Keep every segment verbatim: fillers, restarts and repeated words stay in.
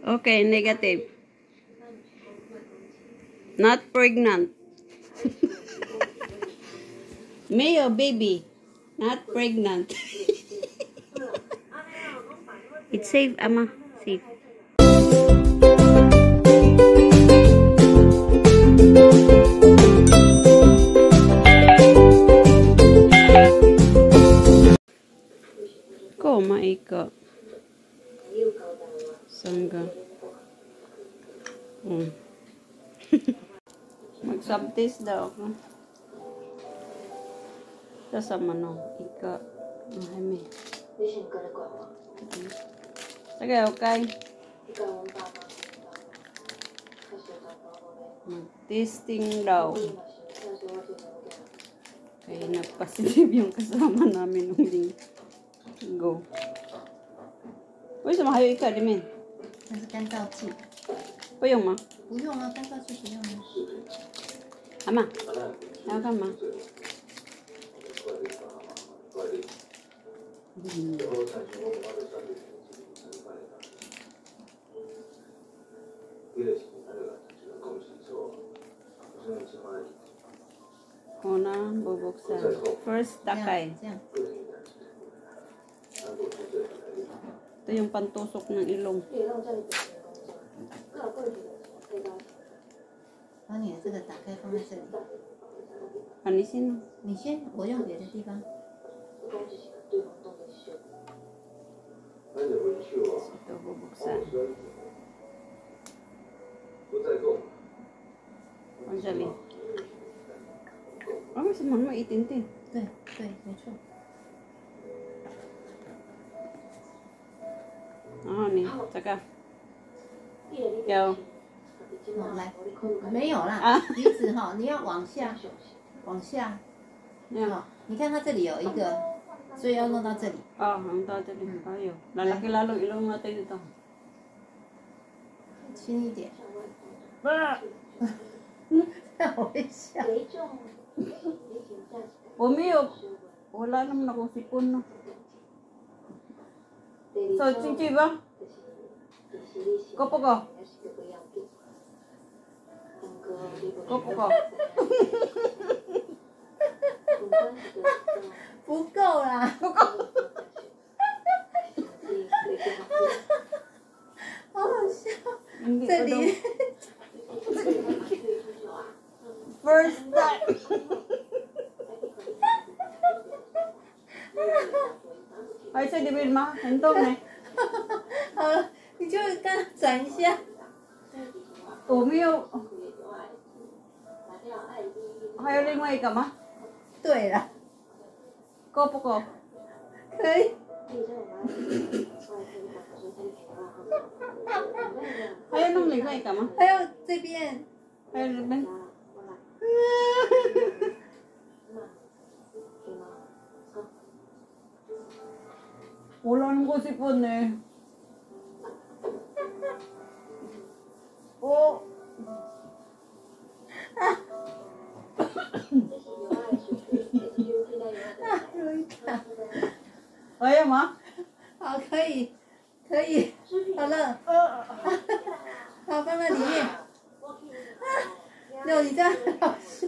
Okay, negative. Not pregnant. Mayo baby. Not pregnant. It's safe, Ama. Safe. Koma ika. Sangga. Hmm. Mag-subtest daw ako. Kasama no. Ika. Mahami. Sige, okay. Mag-testing daw. Kaya nag-positive yung kasama namin nung linggo. Uy, sumahayo ika, Dimin. 那是干燥剂。 不用吗？ 不用啊，干燥剂不用啊。 阿妈，还要干嘛？嗯。Una, bubuksan. First, takay. 这样。 Ito yung pantusok ng ilong. 把你的这个打开放在这里。 Ano sino? 你先，我用别的地方。 Ito bubuksan. Ang dali. Oh, sa mga itintin. 对对，没错。 然后你这个有好，来，没有啦。 啊鼻子哈，你要往下，往下。好，你看它这里有一个，所以要弄到这里。 Oh, ang tawag din tayo. Lalaki lalo ilong natin ito. 轻一点。 好微笑。 Umiyo. Wala naman akong sipon, no? So, Chinchi ba? Kopo ko. Kopo ko. 不够啦。 不够。 好好笑。 Hindi 这 pa daw. 里。 First time. Ay, sa Dibil ma. Hentong eh. 好了，你就刚转一下。 Umiyo. Hayo lingway ka ma? 对了， Kopo ko. 可以。 Hayo nung lingway ka ma? 还有这边。 Hayo lingway. Wala nang ko sipon eh. Oh. Kaya ma? 好，可以，可以，好了，好，放在里面。六，你这样好笑。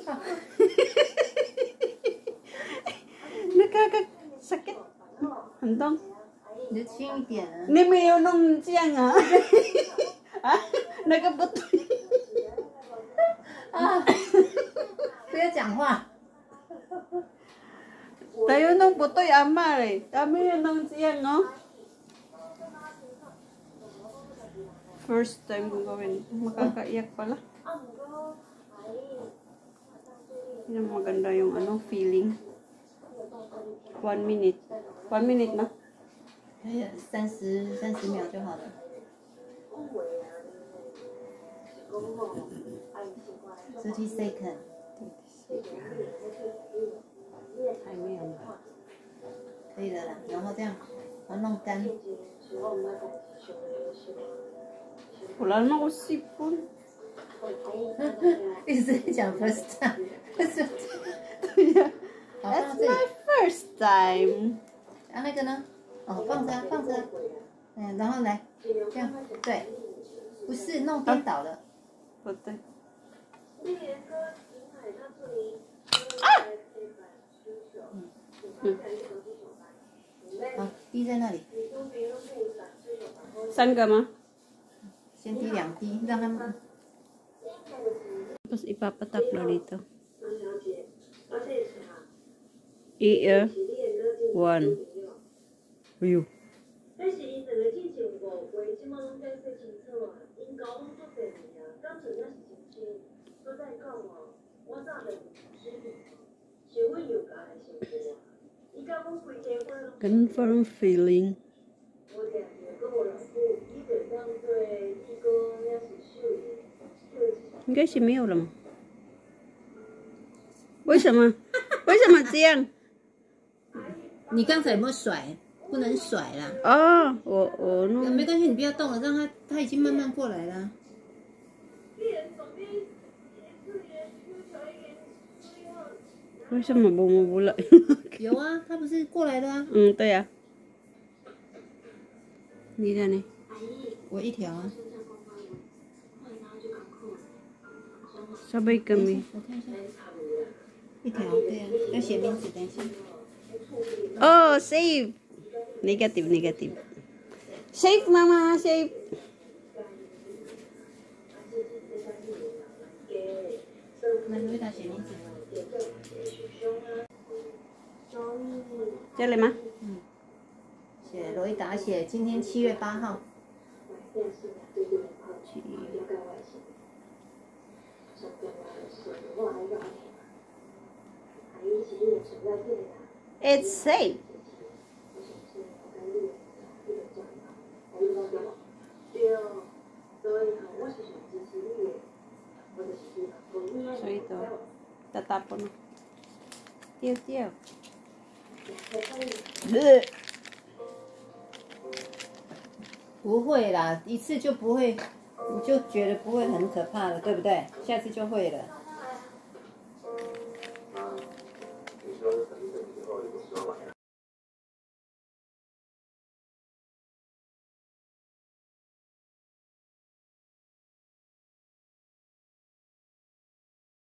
Nakakasakit. Hantong. 你就轻一点啊。 Ni Mayo nung siyang ha? Ha? Nakabutoy. 啊！不要讲话。 Tayo nung butoy ama eh. Kami yun nung siyang, no? First time kong gawin. Makakaiyak pala. Yan maganda yung ano, feeling. One minute. One minute na? 三十三十秒就好了。 thirty second。 还没有。 可以了啦，然后这样，把它弄干。 Wala naman ako sipon. 一直在讲 first time。 Yeah. 好，放 That's 到这里。 my first time. 啊，那个呢？哦，放着啊，放着啊。嗯，然后来，这样，对， 不是弄颠倒了。 不对。啊！ 嗯。嗯。好，滴在那里。 三个吗？ 先滴两滴，让他们。 Tapos ipapatak lo dito. I one. Uyo. 但是伊两个之前五回即马拢解释清楚啊，因交往足侪年啊，感情也是真深。搁再讲哦，我早就水平，想阮又家来相顾啊。伊甲阮开家伙拢。Confirm feeling. 我定定搁无老母，伊就当做义工也是秀的。应该是没有了吗？为什么？为什么这样？ 你刚才有没有甩？不能甩啦。 哦，我我弄。 没关系，你不要动了，让它它已经慢慢过来了。 为什么不不不了？ 有啊，它不是过来的啊。 嗯，对呀、啊。你的呢？ 我一条啊。 稍微更名。 我看一下。一条，对呀、啊，要写名字，等一下。 哦 ，save。Negative, negative. Shake, mama, shake. 那你为啥写名字？ 这里吗？ 嗯。写罗伊达写今天七月八号。七。 It's safe. So ito, tatapon mo. Tiyo, tiyo. 不会啦，一次就不会，你就觉得不会很可怕了，对不对？下次就会了。